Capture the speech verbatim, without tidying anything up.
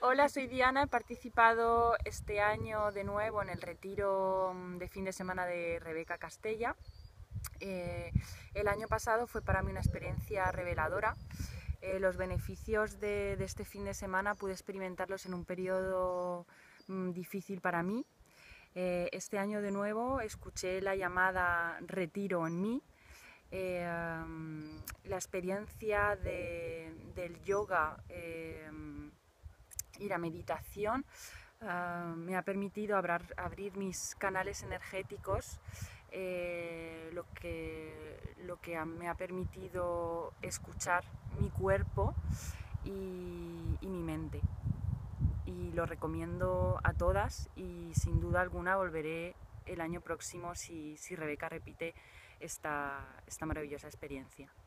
Hola, soy Diana, he participado este año de nuevo en el retiro de fin de semana de Rebeca Castella. Eh, el año pasado fue para mí una experiencia reveladora. Eh, los beneficios de, de este fin de semana pude experimentarlos en un periodo mm, difícil para mí. Eh, este año de nuevo escuché la llamada retiro en mí. Eh, um, la experiencia de, del yoga eh, y la meditación uh, me ha permitido abrar, abrir mis canales energéticos, eh, lo, que, lo que me ha permitido escuchar mi cuerpo y, y mi mente. Y lo recomiendo a todas y sin duda alguna volveré el año próximo si, si Rebeca repite esta, esta maravillosa experiencia.